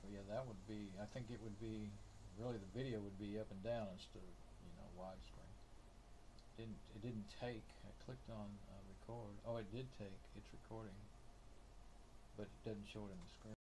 So yeah, that would be, I think it would be, really the video would be up and down instead of, widescreen. It didn't take. I clicked on record. Oh, it did take. It's recording, but it doesn't show it in the screen.